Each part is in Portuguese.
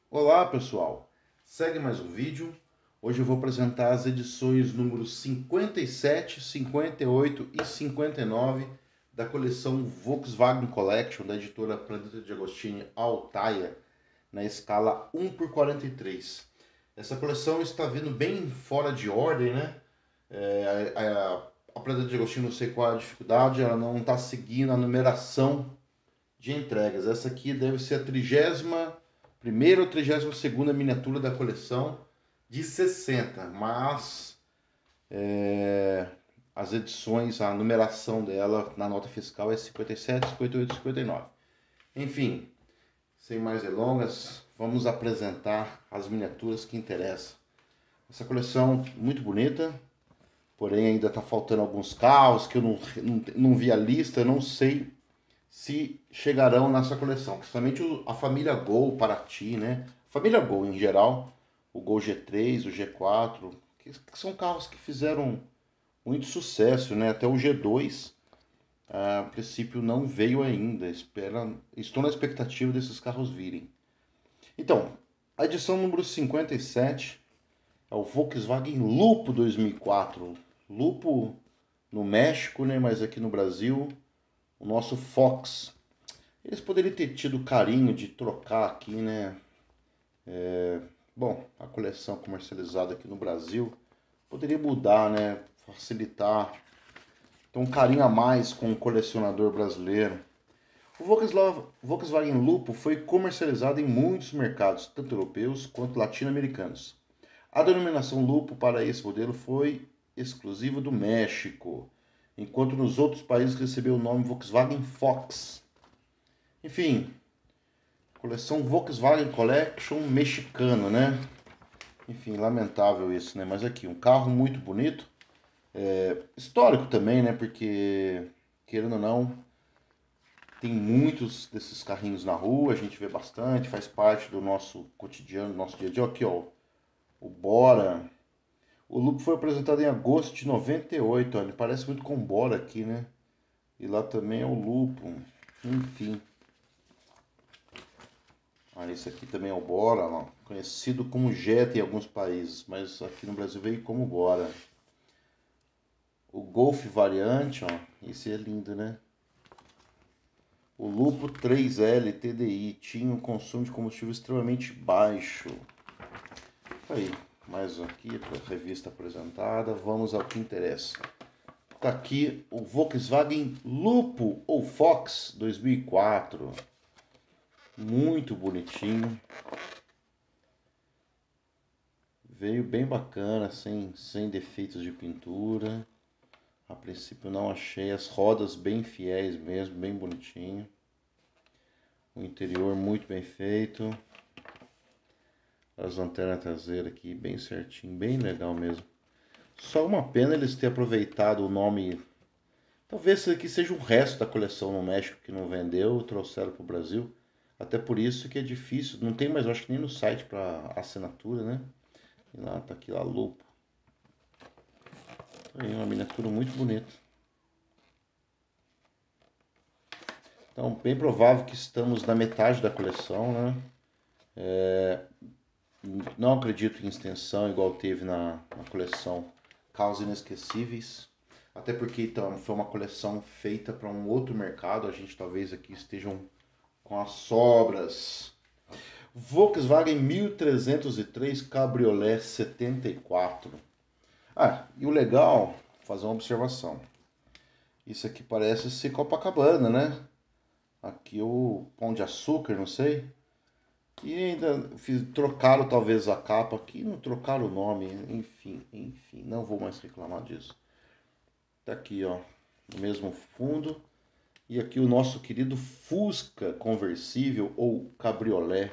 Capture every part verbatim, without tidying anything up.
Olá pessoal, segue mais um vídeo. Hoje eu vou apresentar as edições números cinquenta e sete, cinquenta e oito e cinquenta e nove da coleção Volkswagen Collection da editora Planeta de Agostini Altaia, na escala um por quarenta e três. Essa coleção está vindo bem fora de ordem, né? É, a, a, a Planeta de Agostini, não sei qual é a dificuldade, ela não está seguindo a numeração de entregas. Essa aqui deve ser a trigésima primeira ou trigésima segunda miniatura da coleção de sessenta, mas é, as edições, a numeração dela na nota fiscal é cinquenta e sete, cinquenta e oito, cinquenta e nove. Enfim, sem mais delongas, vamos apresentar as miniaturas que interessam. Essa coleção muito bonita, porém ainda está faltando alguns carros que eu não, não, não vi a lista, eu não sei se chegarão nessa coleção, principalmente a família Gol Paraty, né? Família Gol em geral, o Gol G três, o G quatro, que, que são carros que fizeram muito sucesso, né? Até o G dois, a princípio não veio ainda. Espera, estou na expectativa desses carros virem. Então, a edição número cinquenta e sete é o Volkswagen Lupo dois mil e quatro. Lupo no México, né? Mas aqui no Brasil, o nosso Fox. Eles poderiam ter tido o carinho de trocar aqui, né? É, bom, a coleção comercializada aqui no Brasil poderia mudar, né? Facilitar. Ter um carinho a mais com o colecionador brasileiro. O Volkswagen Lupo foi comercializado em muitos mercados, tanto europeus quanto latino-americanos. A denominação Lupo para esse modelo foi exclusiva do México, enquanto nos outros países recebeu o nome Volkswagen Fox. Enfim, coleção Volkswagen Collection mexicano, né? Enfim, lamentável isso, né? Mas aqui, um carro muito bonito. É, histórico também, né? Porque, querendo ou não, tem muitos desses carrinhos na rua, a gente vê bastante, faz parte do nosso cotidiano, do nosso dia a dia. Aqui, ó, o Bora. O Lupo foi apresentado em agosto de noventa e oito, ó, ele parece muito com o Bora aqui, né? E lá também é o Lupo. Enfim. Ah, esse aqui também é o Bora, ó, conhecido como Jetta em alguns países, mas aqui no Brasil veio como Bora. O Golf variante, ó, esse é lindo, né? O Lupo três L T D I tinha um consumo de combustível extremamente baixo. Aí, mais aqui a revista apresentada, vamos ao que interessa. Tá aqui o Volkswagen Lupo ou Fox dois mil e quatro. Muito bonitinho. Veio bem bacana, sem, sem defeitos de pintura. A princípio não achei, as rodas bem fiéis mesmo, bem bonitinho. O interior muito bem feito. As lanternas traseiras aqui bem certinho, bem legal mesmo. Só uma pena eles terem aproveitado o nome. Talvez isso aqui seja o resto da coleção no México que não vendeu, trouxeram para o Brasil. Até por isso que é difícil, não tem mais, eu acho que nem no site para assinatura, né? E lá tá aqui lá Lupo. Tá aí uma miniatura muito bonita. Então, bem provável que estamos na metade da coleção, né? É, não acredito em extensão igual teve na, na coleção Carros Inesquecíveis. Até porque então, foi uma coleção feita para um outro mercado. A gente talvez aqui estejam com as sobras. Volkswagen mil trezentos e três Cabriolet setenta e quatro. Ah, e o legal, fazer uma observação. Isso aqui parece ser Copacabana, né? Aqui o Pão de Açúcar, não sei. E ainda fiz, trocaram talvez a capa aqui, não trocaram o nome, enfim, enfim, não vou mais reclamar disso. Tá aqui, ó, no mesmo fundo. E aqui o nosso querido Fusca conversível ou Cabriolet.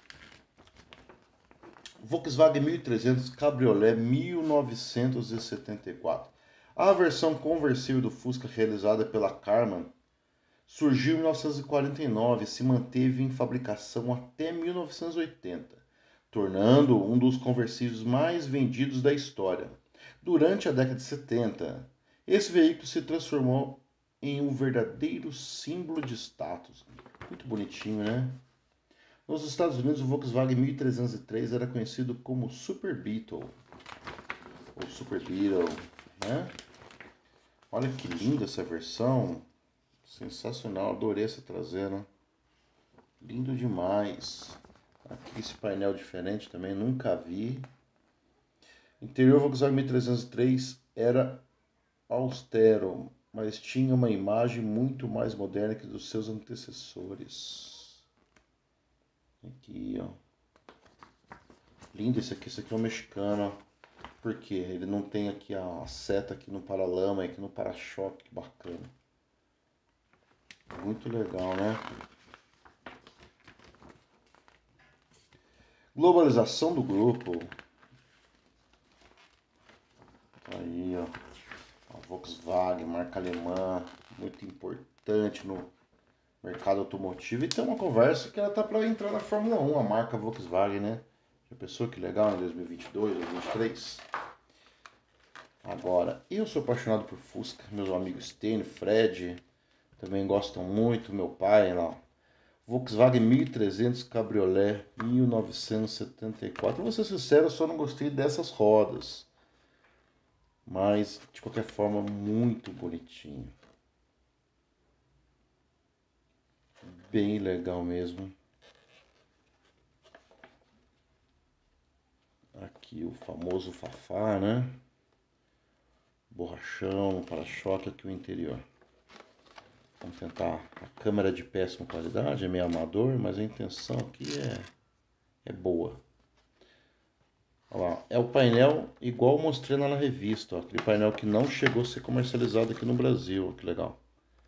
Volkswagen mil e trezentos Cabriolet mil novecentos e setenta e quatro. A versão conversível do Fusca realizada pela Karmann surgiu em mil novecentos e quarenta e nove e se manteve em fabricação até mil novecentos e oitenta, tornando um dos conversíveis mais vendidos da história. Durante a década de setenta, esse veículo se transformou em um verdadeiro símbolo de status. Muito bonitinho, né? Nos Estados Unidos, o Volkswagen mil trezentos e três era conhecido como Super Beetle, ou Super Beetle, né? Olha que linda essa versão, sensacional, adorei essa traseira, lindo demais. Aqui esse painel diferente também, nunca vi. Interior Volkswagen mil trezentos e três era austero, mas tinha uma imagem muito mais moderna que dos seus antecessores. Aqui, ó. Lindo esse aqui, esse aqui é um mexicano, porque ele não tem aqui a seta aqui no paralama, aqui no para-choque, que bacana. Muito legal, né? Globalização do grupo. Aí, ó. A Volkswagen, marca alemã, muito importante no mercado automotivo. E tem uma conversa que ela tá para entrar na Fórmula um, a marca Volkswagen, né? Já pensou que legal em dois mil e vinte e dois, dois mil e vinte e três? Agora, eu sou apaixonado por Fusca. Meus amigos Stênio, Fred, também gostam muito. Meu pai lá. Volkswagen mil e trezentos Cabriolet mil novecentos e setenta e quatro. Vou ser sincero, eu só não gostei dessas rodas. Mas, de qualquer forma, muito bonitinho. Bem legal mesmo. Aqui o famoso Fafá, né? Borrachão, para-choque, aqui o interior. Vamos tentar. A câmera é de péssima qualidade, é meio amador, mas a intenção aqui é, é boa. Olha lá, é o painel igual eu mostrei lá na revista, ó, aquele painel que não chegou a ser comercializado aqui no Brasil, ó, que legal.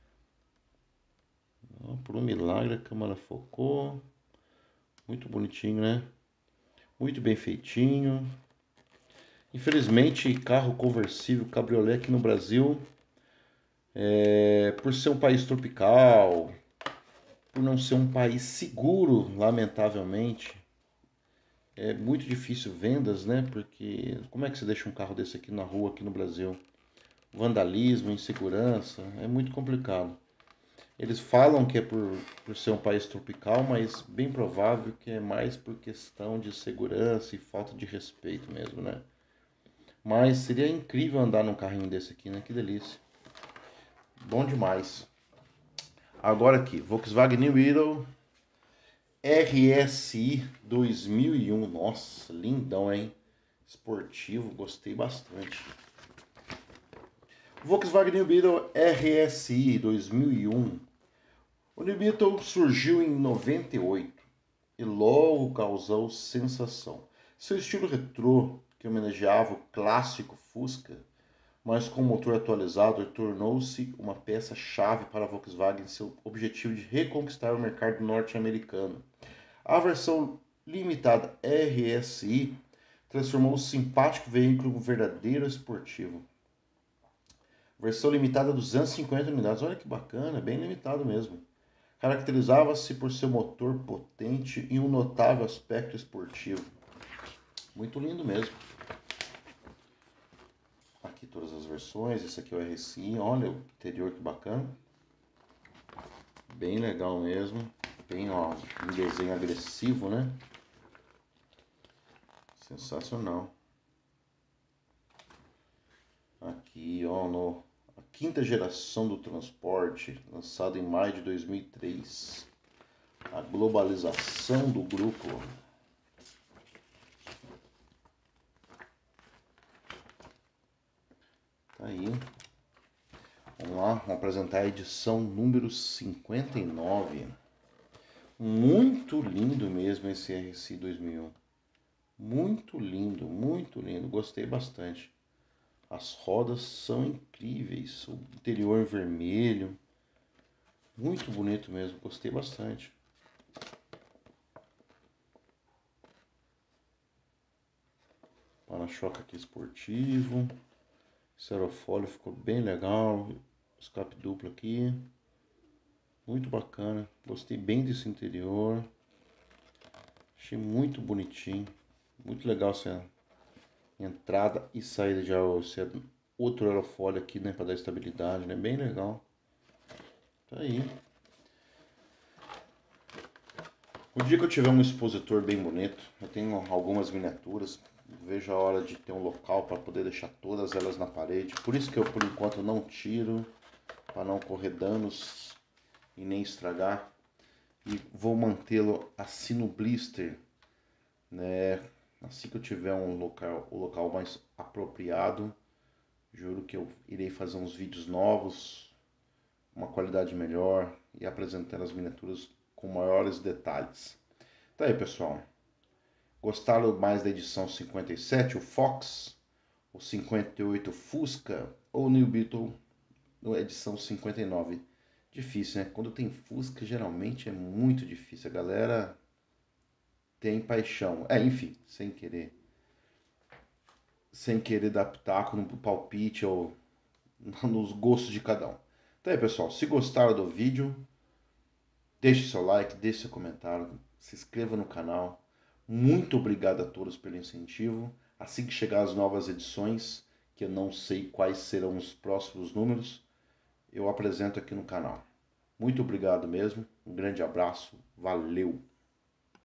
Ó, por um milagre a câmera focou. Muito bonitinho, né? Muito bem feitinho. Infelizmente, carro conversível, cabriolé aqui no Brasil, é, por ser um país tropical, por não ser um país seguro, lamentavelmente, é muito difícil vendas, né? Porque como é que você deixa um carro desse aqui na rua, aqui no Brasil? Vandalismo, insegurança, é muito complicado. Eles falam que é por, por ser um país tropical, mas bem provável que é mais por questão de segurança e falta de respeito mesmo, né? Mas seria incrível andar num carrinho desse aqui, né? Que delícia. Bom demais. Agora aqui, Volkswagen New Beetle R S I dois mil e um. Nossa, lindão, hein? Esportivo, gostei bastante. Volkswagen New Beetle R S I dois mil e um. O New Beetle surgiu em noventa e oito e logo causou sensação. Seu estilo retrô, que homenageava o clássico Fusca, mas com motor atualizado, tornou-se uma peça-chave para a Volkswagen em seu objetivo de reconquistar o mercado norte-americano. A versão limitada R S I transformou o simpático veículo em um verdadeiro esportivo. Versão limitada a duzentas e cinquenta unidades, olha que bacana, bem limitado mesmo. Caracterizava-se por seu motor potente e um notável aspecto esportivo. Muito lindo mesmo. Aqui todas as versões, esse aqui é o R S I, olha o interior que bacana. Bem legal mesmo, bem ó, um desenho agressivo, né? Sensacional. Aqui ó, no, a quinta geração do transporte, lançado em maio de dois mil e três. A globalização do grupo. Tá aí. Vamos lá, vamos apresentar a edição número cinquenta e nove. Muito lindo mesmo esse R S I dois mil e um. Muito lindo, muito lindo. Gostei bastante. As rodas são incríveis. O interior em vermelho. Muito bonito mesmo. Gostei bastante. Para-choque aqui esportivo. Esse aerofólio ficou bem legal. Escape duplo aqui. Muito bacana. Gostei bem desse interior. Achei muito bonitinho. Muito legal essa entrada e saída de ar. Esse outro aerofólio aqui, né? Para dar estabilidade, né? Bem legal. Tá aí. O dia que eu tiver um expositor bem bonito, eu tenho algumas miniaturas, vejo a hora de ter um local para poder deixar todas elas na parede. Por isso que eu, por enquanto, não tiro, para não correr danos e nem estragar. E vou mantê-lo assim no blister, né? Assim que eu tiver um local, o local mais apropriado, juro que eu irei fazer uns vídeos novos, uma qualidade melhor e apresentando as miniaturas com maiores detalhes. Tá aí, pessoal. Gostaram mais da edição cinquenta e sete, o Fox, o cinquenta e oito Fusca ou o New Beetle, edição cinquenta e nove? Difícil, né? Quando tem Fusca, geralmente é muito difícil. A galera tem paixão. É, enfim, sem querer. Sem querer dar pitaco no palpite ou nos gostos de cada um. Então aí, pessoal, se gostaram do vídeo, deixe seu like, deixe seu comentário, se inscreva no canal. Muito obrigado a todos pelo incentivo. Assim que chegar as novas edições, que eu não sei quais serão os próximos números, eu apresento aqui no canal. Muito obrigado mesmo, um grande abraço, valeu!